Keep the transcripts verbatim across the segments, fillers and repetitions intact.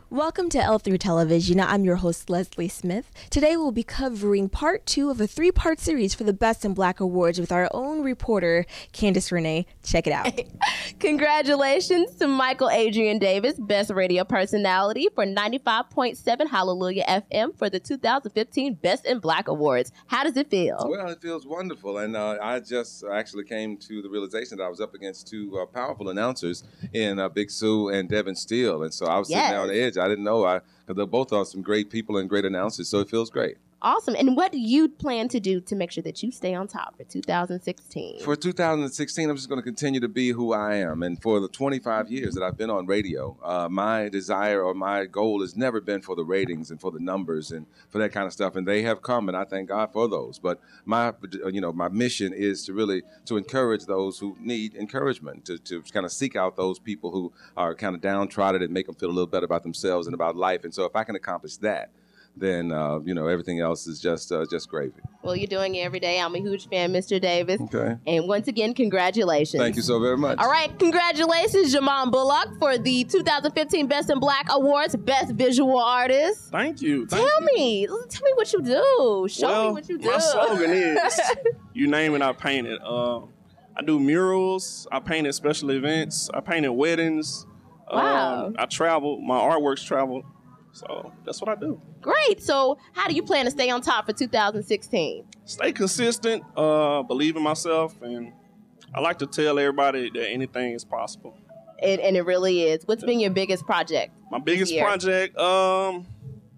Welcome to L three Television. I'm your host, Leslie Smith. Today we'll be covering part two of a three-part series for the Best in Black Awards with our own reporter, Candice Renee. Check it out. Congratulations to Michael Adrian Davis, Best Radio Personality for ninety-five point seven Hallelujah F M for the two thousand fifteen Best in Black Awards. How does it feel? Well, it feels wonderful. And uh, I just actually came to the realization that I was up against two uh, powerful announcers in uh, Big Sue and Devin Steele. And so I was sitting Yes. there on the edge. I didn't know, I because they both are some great people and great announcers, so it feels great. Awesome. And what do you plan to do to make sure that you stay on top for two thousand sixteen? For two thousand sixteen, I'm just going to continue to be who I am. And for the twenty-five years that I've been on radio, uh, my desire or my goal has never been for the ratings and for the numbers and for that kind of stuff. And they have come, and I thank God for those. But my, you know, my mission is to really to encourage those who need encouragement, to, to kind of seek out those people who are kind of downtrodden and make them feel a little better about themselves and about life. And so if I can accomplish that, then, uh, you know, everything else is just uh, just gravy. Well, you're doing it every day. I'm a huge fan, Mister Davis. Okay. And once again, congratulations. Thank you so very much. All right, congratulations, Jamon Bullock, for the two thousand fifteen Best in Black Awards, Best Visual Artist. Thank you. Thank Tell you. me, tell me what you do. Show well, me what you do. My slogan is, you name it, I paint it. Uh, I do murals. I painted special events. I painted weddings. Wow. Um, I travel. My artworks travel. So that's what I do. Great. So how do you plan to stay on top for two thousand sixteen? Stay consistent, uh, believe in myself, and I like to tell everybody that anything is possible. And, and it really is. What's been your biggest project? My biggest year? project, um,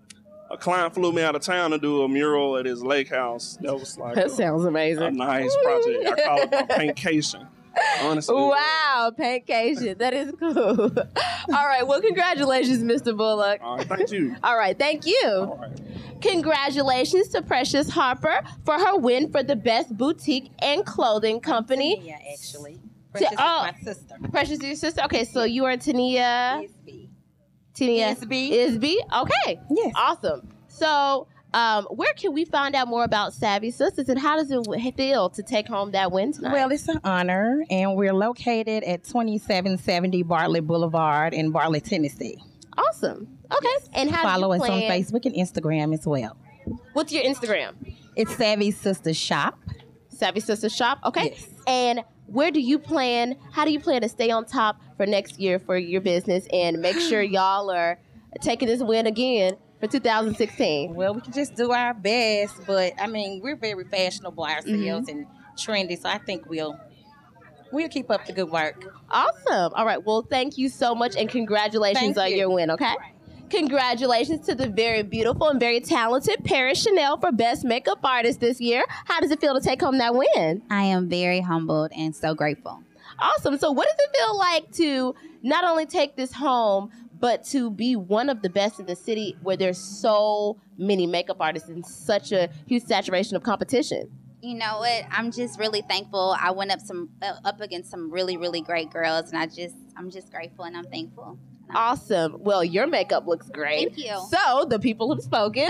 a client flew me out of town to do a mural at his lake house. That was like That a, sounds amazing. a nice project. I call it my paintcation. Honestly. Wow, paintcation. That is cool. All right. Well, congratulations, Mister Bullock. All right, thank you. All right. Thank you. All right. Congratulations to Precious Harper for her win for the Best Boutique and Clothing Company. Yeah, actually. Precious Precious oh, is my sister. Precious is your sister? Okay, so you are Tania. Isby. Tania Isby. Isby. Okay. Yes. Awesome. So, um, where can we find out more about Savvy Sisters and how does it feel to take home that win tonight? Well, it's an honor, and we're located at twenty-seven seventy Bartlett Boulevard in Bartlett, Tennessee. Awesome. Okay. And how Follow do you us on plan? Facebook and Instagram as well. What's your Instagram? It's Savvy Sisters Shop. Savvy Sisters Shop. Okay. Yes. And where do you plan? How do you plan to stay on top for next year for your business and make sure y'all are taking this win again for two thousand sixteen? Well, we can just do our best, but I mean, we're very fashionable ourselves Mm-hmm. and trendy, so I think we'll we'll keep up the good work. Awesome. All right. Well, thank you so much and congratulations Thank on you. your win. Okay. Congratulations to the very beautiful and very talented Paris Chanel for Best Makeup Artist this year. How does it feel to take home that win? I am very humbled and so grateful. Awesome. So what does it feel like to not only take this home, but to be one of the best in the city where there's so many makeup artists and such a huge saturation of competition? You know what? I'm just really thankful. I went up some uh, up against some really, really great girls, and I just I'm just grateful and I'm thankful. And I'm- Awesome. Well, your makeup looks great. Thank you. So the people have spoken.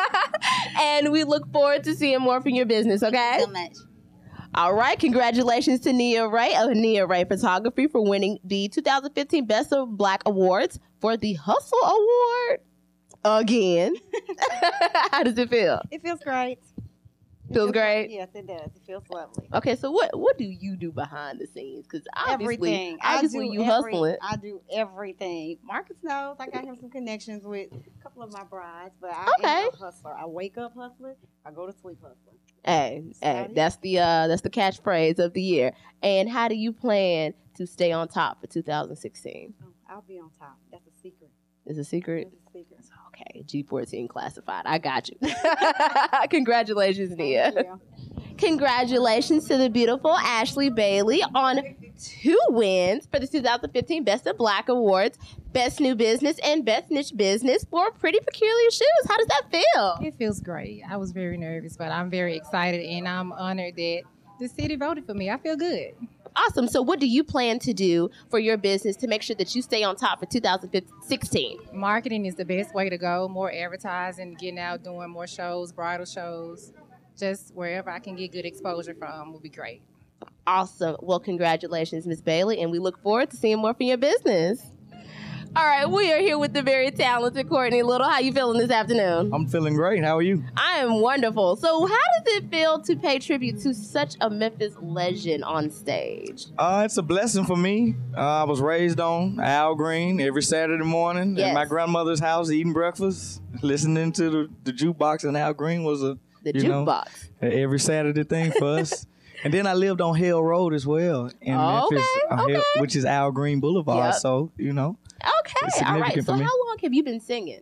And we look forward to seeing more from your business, okay? Thank you so much. All right. Congratulations to Nia Ray of Nia Ray Photography for winning the two thousand fifteen Best of Black Awards for the Hustle Award again. How does it feel? It feels great. It Feels great? Yes, it does. It feels lovely. Okay, so what what do you do behind the scenes? Because obviously, Everything. obviously I do you every, hustling. I do everything. Marcus knows. I got him some connections with a couple of my brides, but I Okay. am a hustler. I wake up hustling. I go to sleep hustling. Hey, hey, Saudi. that's the uh, that's the catchphrase of the year. And how do you plan to stay on top for two thousand sixteen? Oh, I'll be on top. That's a secret. Is a secret? That's a secret. Okay, G fourteen classified. I got you. Congratulations, Nia. Thank you. Congratulations to the beautiful Ashley Bailey on two wins for the two thousand fifteen Best of Black Awards, Best New Business and Best Niche Business for Pretty Peculiar Shoes. How does that feel? It feels great. I was very nervous, but I'm very excited and I'm honored that the city voted for me. I feel good. Awesome. So what do you plan to do for your business to make sure that you stay on top for two thousand sixteen? Marketing is the best way to go. More advertising, getting out, doing more shows, bridal shows. Just wherever I can get good exposure from will be great. Awesome. Well, congratulations, Miz Bailey, and we look forward to seeing more from your business. All right, we are here with the very talented Courtney Little. How you feeling this afternoon? I'm feeling great. How are you? I am wonderful. So how does it feel to pay tribute to such a Memphis legend on stage? Uh, it's a blessing for me. Uh, I was raised on Al Green every Saturday morning Yes. at my grandmother's house eating breakfast, listening to the, the jukebox, and Al Green was a The you know, jukebox. a every Saturday thing for us. And then I lived on Hale Road as well in Oh, Memphis, okay, uh, Hale- okay. which is Al Green Boulevard. Yep. So, you know, Okay, It's all right. significant So for me. how long have you been singing?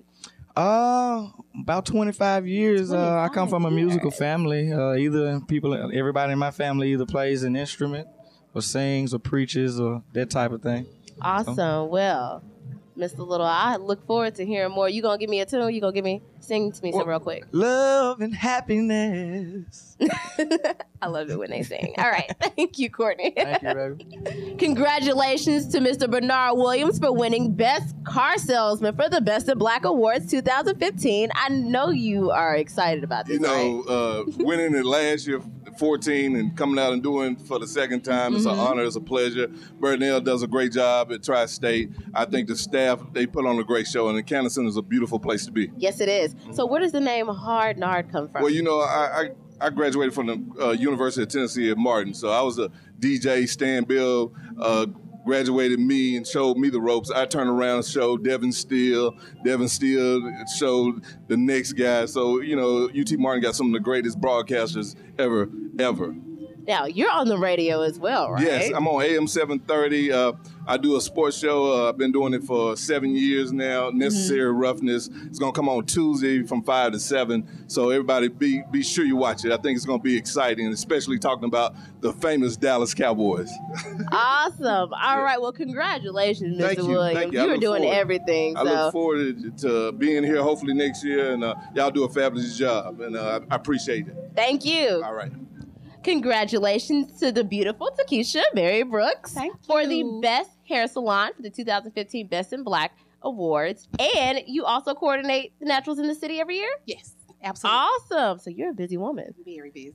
Uh, about twenty-five years. Uh, I come from a musical family. Uh, either people, everybody in my family either plays an instrument or sings or preaches or that type of thing. Awesome. Well, Mister Little, I look forward to hearing more. You gonna give me a tune? You gonna give me sing to me something real quick? Love and happiness. I love it when they sing. All right. Thank you, Courtney. Thank you, baby. Congratulations to Mister Bernard Williams for winning Best Car Salesman for the Best of Black Awards twenty fifteen. I know you are excited about this. You know, right? uh, winning it last year, fourteen, and coming out and doing for the second time, it's Mhm. an honor, it's a pleasure. Burnell does a great job at Tri-State. I think the staff, they put on a great show, and the Canton Center is a beautiful place to be. Yes, it is. So where does the name Hard Nard come from? Well, you know, I, I, I graduated from the uh, University of Tennessee at Martin, so I was a D J. Stan Bill uh, graduated me and showed me the ropes. I turned around and showed Devin Steele. Devin Steele showed the next guy. So, you know, U T Martin got some of the greatest broadcasters ever, ever. Now, you're on the radio as well, right? Yes, I'm on A M seven thirty. Uh, I do a sports show. Uh, I've been doing it for seven years now. Necessary Roughness. It's going to come on Tuesday from five to seven. So everybody be be sure you watch it. I think it's going to be exciting, especially talking about the famous Dallas Cowboys. Awesome. All right. Well, congratulations, Mister Thank you. Williams. Thank you. I You were look doing forward- everything. I So look forward to being here hopefully next year, and uh, y'all do a fabulous job, and uh, I appreciate it. thank you. All right. Congratulations to the beautiful Takesha Mary Brooks Thank for you. the Best Hair Salon for the two thousand fifteen Best in Black Awards. And you also coordinate the Naturals in the City every year? Yes, absolutely. Awesome. So you're a busy woman. Very busy.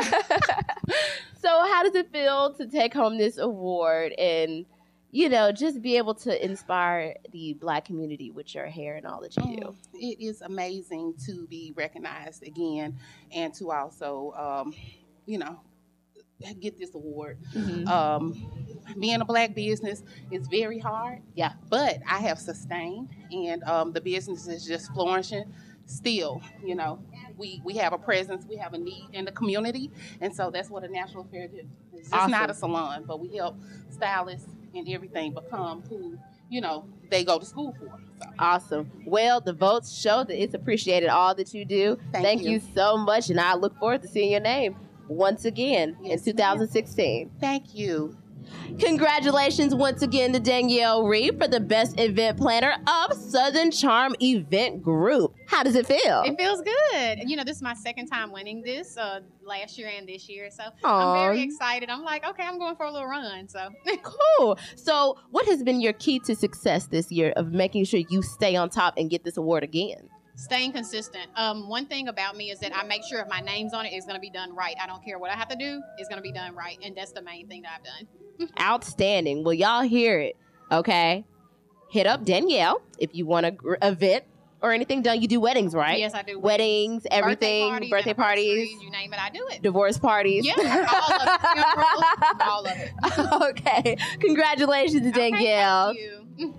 So how does it feel to take home this award and, you know, just be able to inspire the Black community with your hair and all that you do? Mm, it is amazing to be recognized again and to also, um, you know, get this award. Mhm. Um, being a Black business is very hard. Yeah. But I have sustained, and um, the business is just flourishing. Still, you know, we, we have a presence, we have a need in the community, and so that's what a National Fair do. It's just Awesome. not a salon, but we help stylists and everything become who, you know, they go to school for. So. Awesome. Well, the votes show that it's appreciated all that you do. Thank Thank you. you. so much, and I look forward to seeing your name once again Yes, in two thousand sixteen. Thank you. Congratulations once again to Danielle Reed for the Best Event Planner of Southern Charm Event Group. How does it feel? It feels good. You know, this is my second time winning this, uh, last year and this year. So Aw. I'm very excited. I'm like, okay, I'm going for a little run. So Cool. So, what has been your key to success this year of making sure you stay on top and get this award again? staying consistent. Um, one thing about me is that I make sure if my name's on it, it's going to be done right. I don't care what I have to do. It's going to be done right. And that's the main thing that I've done. Outstanding. Well, y'all hear it, okay? Hit up Danielle if you want a gr- event or anything done. You do weddings, right? Yes, I do. Weddings, everything, birthday parties, You name it, I do it. divorce parties. Yeah, all of it. Funerals, all of it. Okay. Congratulations, Danielle. Thank you.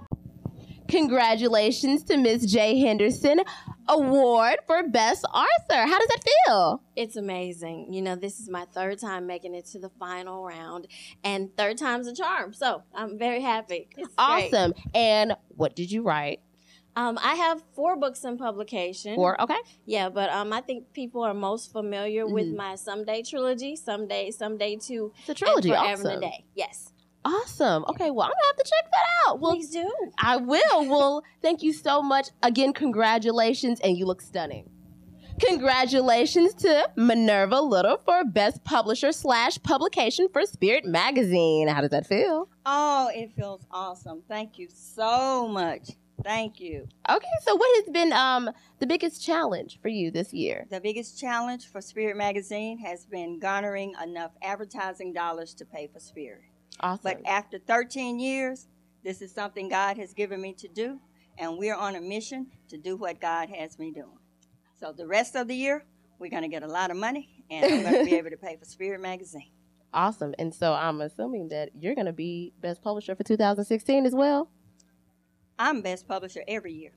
Congratulations to Miss J. Henderson Award for Best Arthur. How does that feel? It's amazing. You know, this is my third time making it to the final round, and third time's a charm. So I'm very happy. It's great. Awesome. And what did you write? Um, I have four books in publication. Four, okay. Yeah, but um, I think people are most familiar with Mhm. my Someday trilogy, Someday, Someday Two, It's a trilogy, and Forever and awesome. a Day. Yes. Awesome. Okay, well, I'm going to have to check that out. Well, Please do. I will. Well, thank you so much. Again, congratulations, and you look stunning. Congratulations to Minerva Little for Best Publisher slash Publication for Spirit Magazine. How does that feel? Oh, it feels awesome. Thank you so much. Thank you. Okay, so what has been um the biggest challenge for you this year? The biggest challenge for Spirit Magazine has been garnering enough advertising dollars to pay for Spirit. Awesome. But after thirteen years, This is something God has given me to do, and we're on a mission to do what God has me doing. So the rest of the year, we're going to get a lot of money, and I'm going to be able to pay for Spirit Magazine. Awesome. And so I'm assuming that you're going to be Best Publisher for two thousand sixteen as well? I'm Best Publisher every year.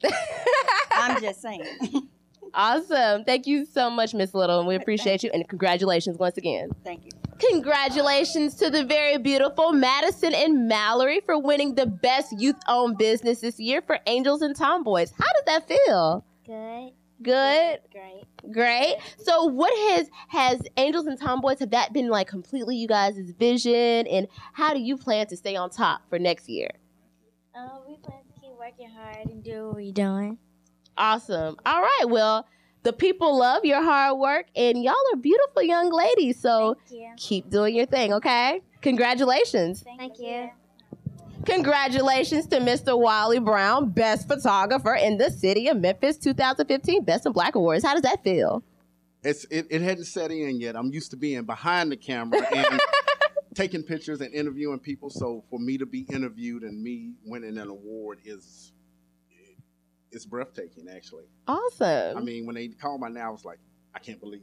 I'm just saying. Awesome. Thank you so much, Miss Little, and we appreciate you. And congratulations once again. Thank you. Congratulations to the very beautiful Madison and Mallory for winning the Best Youth-Owned Business this year for Angels and Tomboys. How does that feel? Good. Good? Great. Great. So what has has Angels and Tomboys, have that been like completely you guys' vision? And how do you plan to stay on top for next year? Uh, we plan to keep working hard and do what we're doing. Awesome. All right. Well, the people love your hard work, and y'all are beautiful young ladies. So keep doing your thing, okay? Congratulations. Thank, Thank you. you. Congratulations to Mister Wally Brown, Best Photographer in the City of Memphis two thousand fifteen Best in Black Awards. How does that feel? It's it, it hadn't set in yet. I'm used to being behind the camera and taking pictures and interviewing people. So for me to be interviewed and me winning an award is it's breathtaking, actually. Awesome. I mean, when they called my name, I was like, I can't believe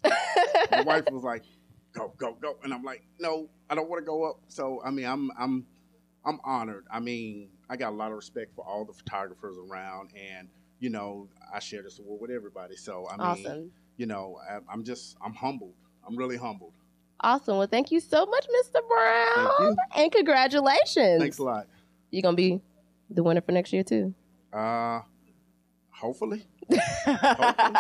it. My wife was like, go, go, go. And I'm like, no, I don't want to go up. So, I mean, I'm I'm I'm honored. I mean, I got a lot of respect for all the photographers around, and, you know, I share this award with everybody. So, I mean, awesome. You know, I, I'm just, I'm humbled. I'm really humbled. Awesome. Well, thank you so much, Mister Brown. Thank you. And congratulations. Thanks a lot. You going to be the winner for next year, too? Uh, hopefully. hopefully.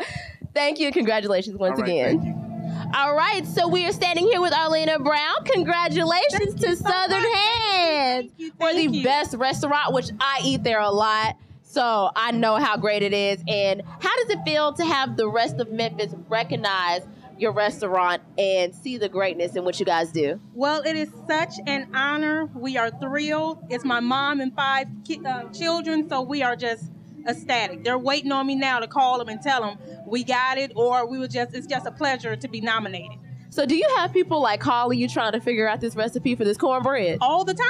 Thank you. Congratulations once All right, again. Thank you. All right, so we are standing here with Arlena Brown. Congratulations to so Southern much. Hands Thank you, for the thank you. best restaurant, which I eat there a lot, so I know how great it is. And how does it feel to have the rest of Memphis recognize your restaurant and see the greatness in what you guys do? Well, it is such an honor. We are thrilled. It's my mom and five ki- uh, children, so we are just ecstatic. They're waiting on me now to call them and tell them we got it, or we were just, it's just a pleasure to be nominated. So do you have people like calling you trying to figure out this recipe for this cornbread? All the time.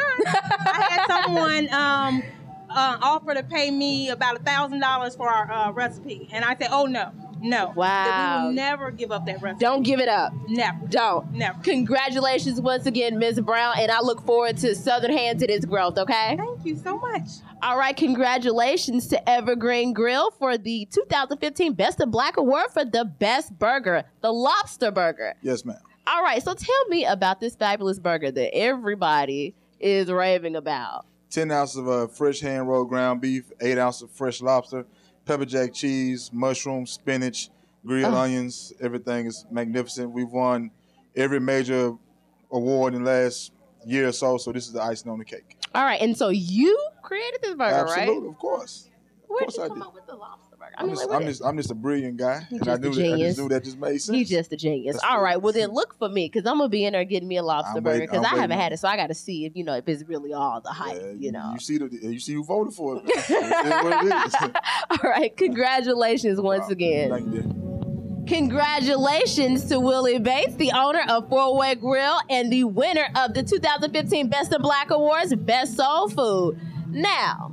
I had someone um, uh, offer to pay me about a thousand dollars for our uh, recipe, and I said, "Oh no, no, Wow. we will never give up that recipe. Don't give it up. Never, Don't. never." Congratulations once again, Miz Brown, and I look forward to Southern Hands and its growth, okay? Thank you so much. All right, congratulations to Evergreen Grill for the two thousand fifteen Best of Black Award for the best burger, the lobster burger. Yes, ma'am. All right, so tell me about this fabulous burger that everybody is raving about. ten ounces of uh, fresh hand-rolled ground beef, eight ounces of fresh lobster, pepper jack cheese, mushrooms, spinach, grilled Oh. onions. Everything is magnificent. We've won every major award in the last year or so, so this is the icing on the cake. All right, and so you created this burger, Absolutely, right? of course. Where course did you I come did. up with the lobster burger? I I'm, mean, just, like, I'm, what- just, I'm just a brilliant guy, You and I just knew, a that, I genius. just knew that just made sense. You just a genius. That's All good. right, well then look for me because I'm gonna be in there getting me a lobster I'm burger waiting- because I'm I haven't waiting. had it, so I got to see if you know if it's really all the hype. Yeah, you know. You see, the, you see who voted for it. It is what it is. All right, congratulations once again. Thank you. Congratulations to Willie Bates, the owner of Four Way Grill and the winner of the two thousand fifteen Best of Black Awards, Best Soul Food. Now,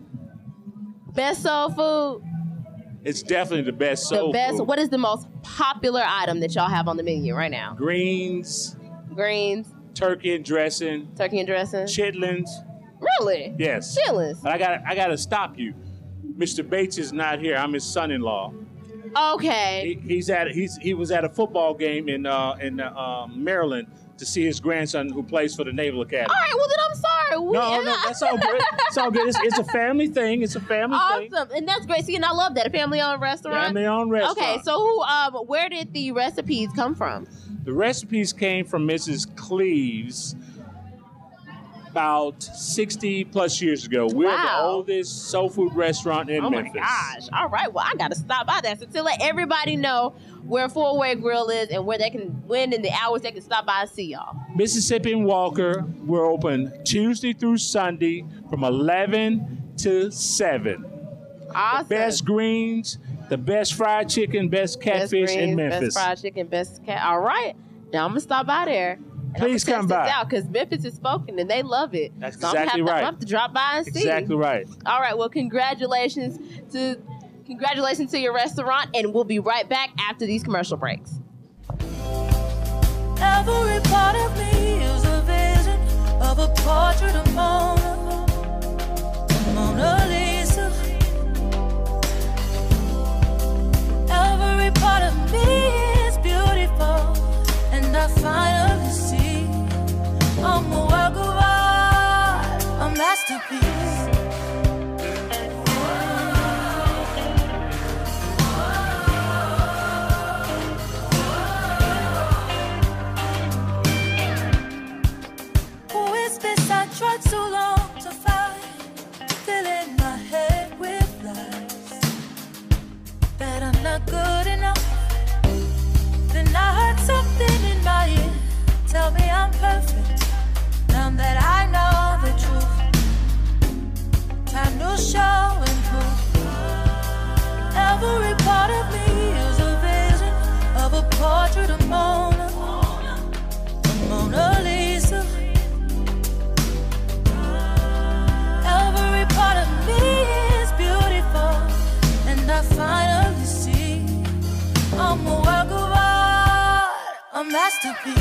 Best Soul Food, It's definitely the best soul the best. food. What is the most popular item that y'all have on the menu right now? Greens, Greens, turkey and dressing, turkey and dressing, chitlins. Really? Yes. Chitlins. But I got I got to stop you. Mister Bates is not here. I'm his son-in-law. Okay. He, he's at he's he was at a football game in uh, in uh, Maryland to see his grandson who plays for the Naval Academy. All right, well then I'm sorry. We- No, no, that's all good. It's all good. It's, it's a family thing. It's a family thing. Awesome, and that's great. See, and I love that, a family-owned restaurant. Family-owned restaurant. Okay, so who, um, where did the recipes come from? The recipes came from Missus Cleves about sixty plus years ago. We're Wow. the oldest soul food restaurant in Oh Memphis. my gosh! All right, well I got to stop by that so to let everybody know where Four Way Grill is and where they can, when in the hours they can stop by and see y'all. Mississippi and Walker, we're open Tuesday through Sunday from eleven to seven. Awesome. The best greens, the best fried chicken, best catfish Best in greens, Memphis. Best fried chicken, best cat. All right, now I'm gonna stop by there Please come by. out because Memphis is spoken and they love it. That's so exactly I'm right. To, I'm have to drop by and see. Exactly right. All right. Well, congratulations to congratulations to your restaurant, and we'll be right back after these commercial breaks. Every part of me is a vision of a portrait of Mona, Mona Lisa. Every part of me is beautiful, and I finally see I'm a work of art, a masterpiece. Who is this I tried so long to find, filling my head with lies that I'm not good enough? Then I heard something in my ear tell me I'm perfect. Now that I know the truth, time to show and prove. Every part of me is a vision of a portrait of Mona, of Mona Lisa. Every part of me is beautiful, and I finally see I'm a work of art, a masterpiece.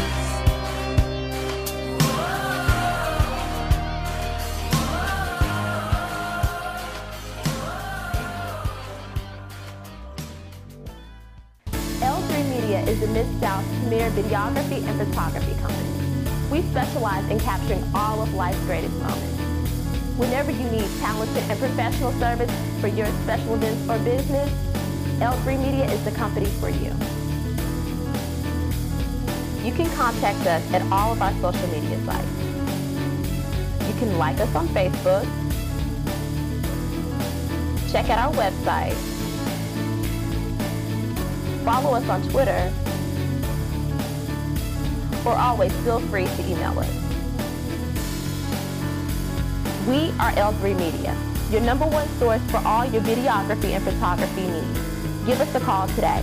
L three Media is the Mid-South's premier videography and photography company. We specialize in capturing all of life's greatest moments. Whenever you need talented and professional service for your special events or business, L three Media is the company for you. You can contact us at all of our social media sites. You can like us on Facebook, check out our website, follow us on Twitter, or always feel free to email us. We are L three Media, your number one source for all your videography and photography needs. Give us a call today.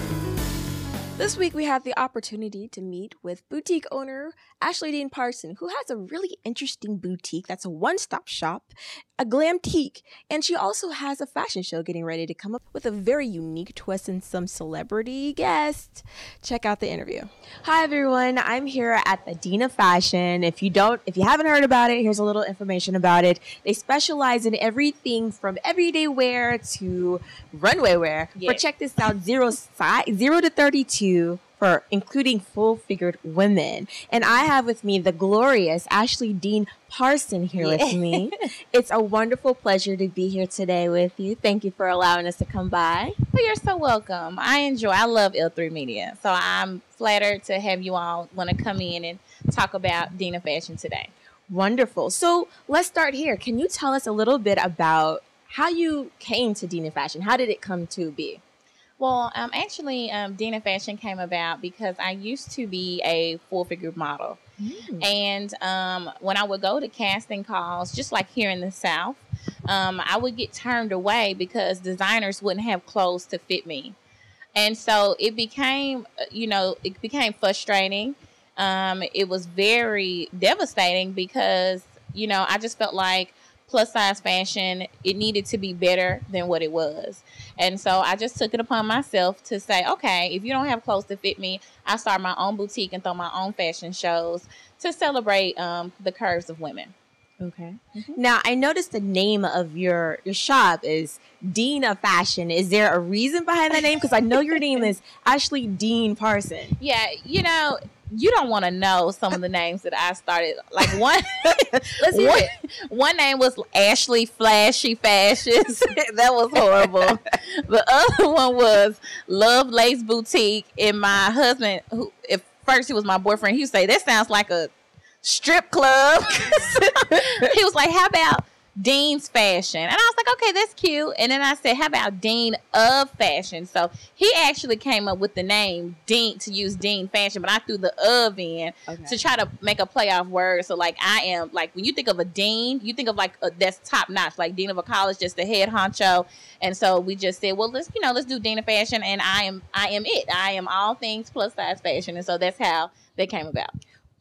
This week, we had the opportunity to meet with boutique owner Ashley Dean Parson, who has a really interesting boutique that's a one-stop shop, a glamtique, and she also has a fashion show getting ready to come up with a very unique twist and some celebrity guests. Check out the interview. Hi, everyone. I'm here at the Dean of Fashion. If you don't, if you haven't heard about it, here's a little information about it. They specialize in everything from everyday wear to runway wear. Yeah. But check this out: zero size, zero to thirty-two. For including full-figured women. And I have with me the glorious Ashley Dean Parson here Yeah. with me. It's a wonderful pleasure to be here today with you. Thank you for allowing us to come by. Well, you're so welcome. I enjoy, I love L three Media. So I'm flattered to have you all want to come in and talk about Dean of Fashion today. Wonderful. So let's start here. Can you tell us a little bit about how you came to Dean of Fashion? How did it come to be? Well, um, actually, um, Dean of Fashion came about because I used to be a full-figure model. Mm. And um, when I would go to casting calls, just like here in the South, um, I would get turned away because designers wouldn't have clothes to fit me. And so it became, you know, it became frustrating. Um, it was very devastating because, you know, I just felt like plus size fashion, it needed to be better than what it was. And so I just took it upon myself to say, okay, if you don't have clothes to fit me, I start my own boutique and throw my own fashion shows to celebrate um, the curves of women. Okay. Mm-hmm. Now, I noticed the name of your, your shop is Dean of Fashion. Is there a reason behind that name? Because I know your name is Ashley Dean Parson. Yeah, you know, you don't want to know some of the names that I started. Like one, Let's hear one, it. one name was Ashley Flashy Fashions. That was horrible. The other one was Love Lace Boutique. And my husband, who at first he was my boyfriend, he would say, that sounds like a strip club. He was like, how about Dean's Fashion? And I was like, okay, that's cute. And then I said, how about Dean of Fashion? So he actually came up with the name Dean to use Dean Fashion, but I threw the of in Okay. to try to make a play off word. So like I am, like when you think of a dean, you think of like a, that's top notch, like dean of a college, just the head honcho. And so we just said, well, let's, you know, let's do Dean of Fashion. And I am, I am it. I am all things plus size fashion. And so that's how they came about.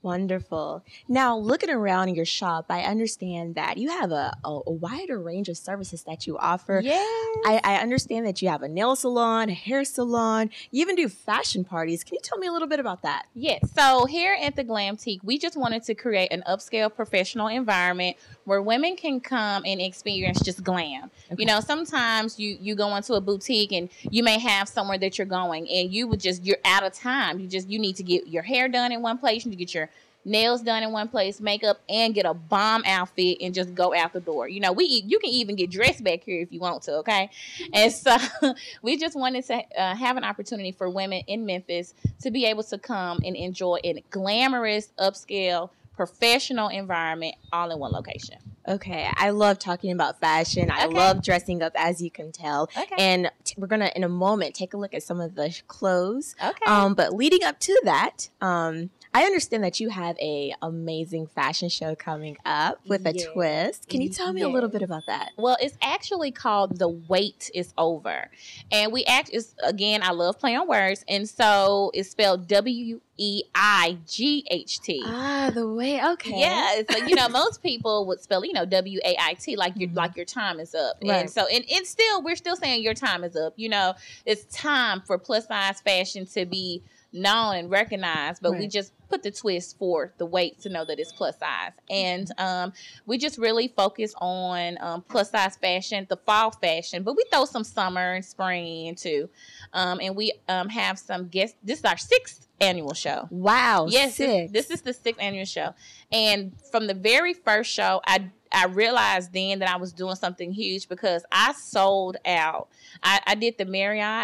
Wonderful. Now, looking around your shop, I understand that you have a, a, a wider range of services that you offer. Yes. I, I understand that you have a nail salon, a hair salon. You even do fashion parties. Can you tell me a little bit about that? Yes. So here at the Glamtique, we just wanted to create an upscale professional environment where women can come and experience just glam. Okay. You know, sometimes you, you go into a boutique and you may have somewhere that you're going and you would just, you're out of time. You just, you need to get your hair done in one place. You need to get your nails done in one place, makeup, and get a bomb outfit and just go out the door. You know, we you can even get dressed back here if you want to, okay? And so we just wanted to uh, have an opportunity for women in Memphis to be able to come and enjoy a glamorous, upscale, professional environment all in one location. Okay, I love talking about fashion. I Okay. love dressing up, as you can tell. Okay. And t- we're gonna, in a moment, take a look at some of the sh- clothes. Okay. Um, but leading up to that, um, I understand that you have a amazing fashion show coming up with a Yes. twist. Can you tell me a little Yes. bit about that? Well, it's actually called The Wait is Over. And we act is again, I love playing on words. And so it's spelled W E I G H T. Ah, the way. Okay. Yeah. So, you know, most people would spell, you know, W A I T like your like your time is up. Right. And so and it's still we're still saying your time is up. You know, it's time for plus size fashion to be known and recognized, but we Right. just put the twist for the weight to know that it's plus size. And um, we just really focus on um, plus size fashion, the fall fashion, but we throw some summer and spring in too. Um, and we um, have some guests. This is our sixth annual show. Wow. Yes, this, six. this is the sixth annual show. And from the very first show, I I realized then that I was doing something huge because I sold out. I, I did the Marriott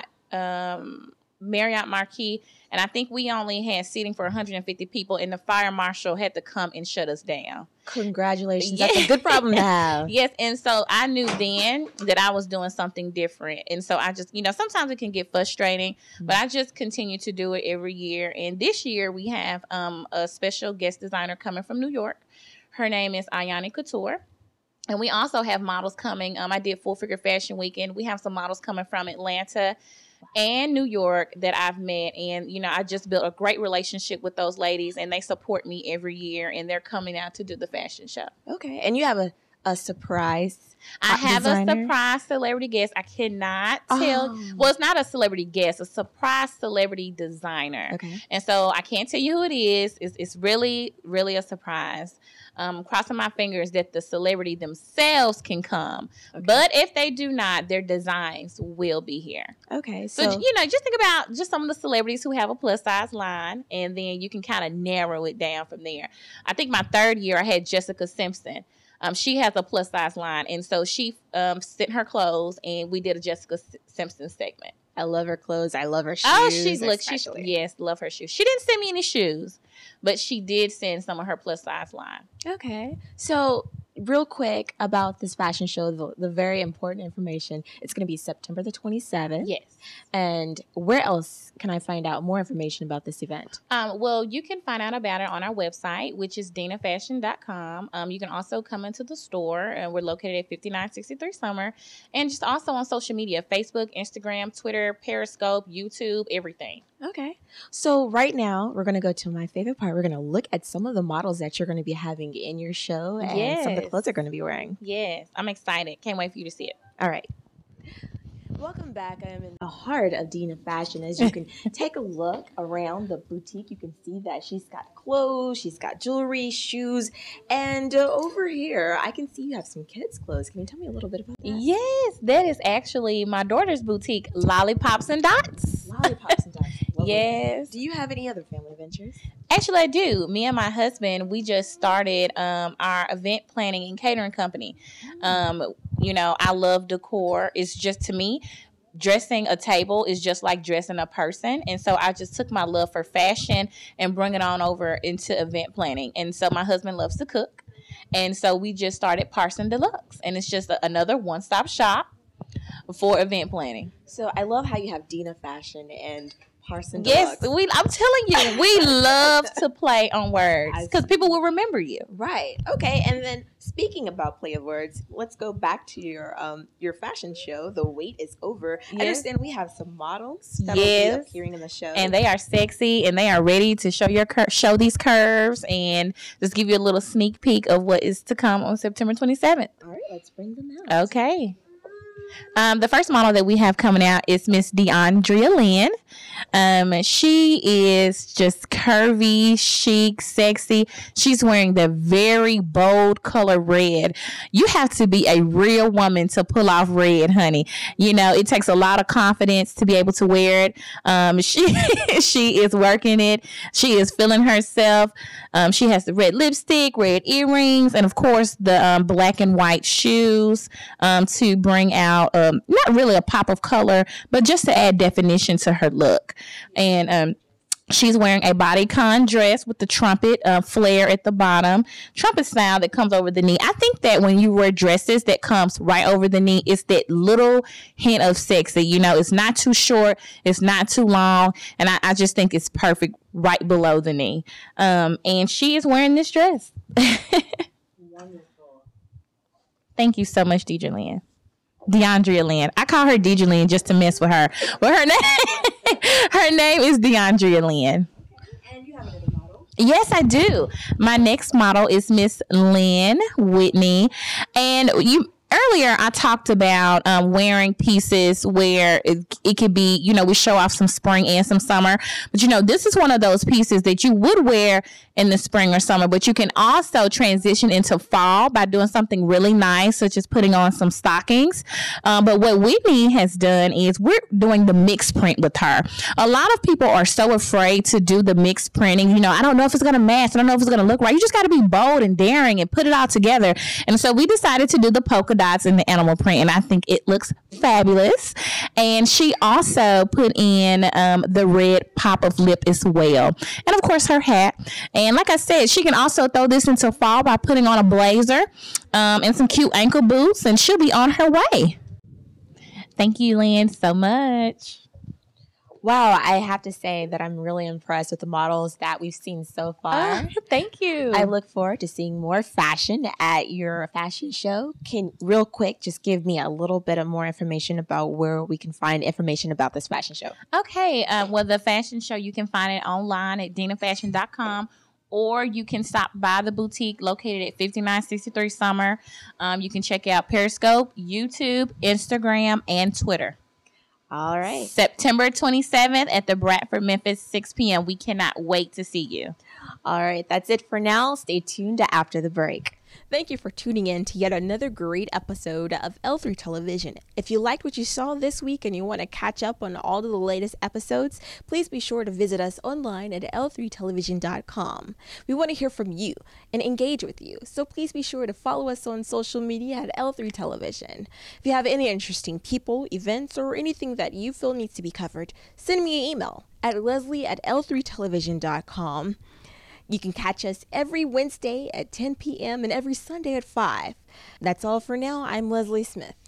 um, Marriott Marquis, and I think we only had seating for one hundred fifty people, and the fire marshal had to come and shut us down. Congratulations. That's a good problem to have. Yes, and so I knew then that I was doing something different. And so I just, you know, sometimes it can get frustrating, but I just continue to do it every year. And this year we have um, a special guest designer coming from New York. Her name is Ayani Couture. And we also have models coming. Um, I did Full Figure Fashion Weekend. We have some models coming from Atlanta and New York that I've met. And, you know, I just built a great relationship with those ladies, and they support me every year, and they're coming out to do the fashion show. Okay. And you have a, a surprise I uh, have designer? a surprise celebrity guest. I cannot tell. Oh. Well, it's not a celebrity guest, a surprise celebrity designer. Okay. And so I can't tell you who it is. It's, it's really, really a surprise. Um, crossing my fingers that the celebrity themselves can come. But if they do not, their designs will be here. Okay. So, So, you know, just think about just some of the celebrities who have a plus size line, and then you can kind of narrow it down from there. I think my third year I had Jessica Simpson. Um, she has a plus size line, and so she um, sent her clothes, and we did a Jessica S- Simpson segment. I love her clothes. I love her shoes. Oh, she looks. She especially. yes, love her shoes. She didn't send me any shoes, but she did send some of her plus size line. Okay. So, real quick about this fashion show, the, the very important information. It's going to be September the twenty-seventh. Yes. And where else can I find out more information about this event? Um, well, you can find out about it on our website, which is dina fashion dot com. Um, you can also come into the store, and we're located at fifty-nine sixty-three Summer, and just also on social media, Facebook, Instagram, Twitter, Periscope, YouTube, everything. Okay. So right now, we're going to go to my favorite part. We're going to look at some of the models that you're going to be having in your show and some of the Yes. clothes they're going to be wearing. Yes, I'm excited. Can't wait for you to see it. All right. Welcome back. I am in the heart of Dina Fashion. As you can take a look around the boutique, you can see that she's got clothes, she's got jewelry, shoes, and uh, over here, I can see you have some kids' clothes. Can you tell me a little bit about that? Yes, that is actually my daughter's boutique, Lollipops and Dots. Lollipops and Dots. Lovely. Yes. Do you have any other family ventures? Actually, I do. Me and my husband, we just started um, our event planning and catering company. Um, you know, I love decor. It's just, to me, dressing a table is just like dressing a person. And so I just took my love for fashion and bring it on over into event planning. And so my husband loves to cook. And so we just started Parson Deluxe. And it's just a, another one-stop shop for event planning. So I love how you have Dina Fashion and Parson. Yes, Deluxe. we. I'm telling you, we love to play on words because people will remember you. Right. Okay. And then speaking about play of words, let's go back to your um your fashion show. The wait is over. I Yes. understand we have some models that will be Yes, appearing in the show, and they are sexy and they are ready to show your cur- show these curves and just give you a little sneak peek of what is to come on September twenty-seventh. All right, let's bring them out. Okay. Um, the first model that we have coming out is Miss DeAndrea Lynn. Um, she is just curvy, chic, sexy. She's wearing the very bold color red. You have to be a real woman to pull off red, honey. You know, it takes a lot of confidence to be able to wear it. Um, she she is working it. She is feeling herself. Um, she has the red lipstick, red earrings, and of course the um, black and white shoes um, to bring out um, not really a pop of color, but just to add definition to her look. And um, she's wearing a bodycon dress with the trumpet uh, flare at the bottom, trumpet style that comes over the knee. I think that when you wear dresses that comes right over the knee, it's that little hint of sexy. You know, it's not too short, it's not too long, and I, I just think it's perfect right below the knee. Um, and she is wearing this dress. Thank you so much, Deidre Lynn. DeAndrea Lynn. I call her Deidre Lynn just to mess with her. But her name, her name is DeAndrea Lynn. And you have another model. Yes, I do. My next model is Miss Lynn Whitney. And you earlier I talked about um, wearing pieces where it, it could be, you know, we show off some spring and some summer. But, you know, this is one of those pieces that you would wear in the spring or summer, but you can also transition into fall by doing something really nice, such as putting on some stockings. Um, but what Whitney has done is we're doing the mixed print with her. A lot of people are so afraid to do the mixed printing. You know, I don't know if it's going to match. I don't know if it's going to look right. You just got to be bold and daring and put it all together. And so we decided to do the polka dots and the animal print, and I think it looks fabulous. And she also put in um, the red pop of lip as well. And of course her hat. And like I said, she can also throw this into fall by putting on a blazer um, and some cute ankle boots, and she'll be on her way. Thank you, Lynn, so much. Wow, I have to say that I'm really impressed with the models that we've seen so far. Oh, thank you. I look forward to seeing more fashion at your fashion show. Can real quick just give me a little bit of more information about where we can find information about this fashion show? Okay, uh, well, the fashion show, you can find it online at dina fashion dot com. Or you can stop by the boutique located at fifty-nine sixty-three Summer. Um, you can check out Periscope, YouTube, Instagram, and Twitter. All right. September twenty-seventh at the Bradford Memphis, six p.m. We cannot wait to see you. All right. That's it for now. Stay tuned to after the break. Thank you for tuning in to yet another great episode of L three Television. If you liked what you saw this week and you want to catch up on all of the latest episodes, please be sure to visit us online at L three television dot com. We want to hear from you and engage with you, so please be sure to follow us on social media at L three Television. If you have any interesting people, events, or anything that you feel needs to be covered, send me an email at leslie at L three television dot com. You can catch us every Wednesday at ten p.m. and every Sunday at five. That's all for now. I'm Leslie Smith.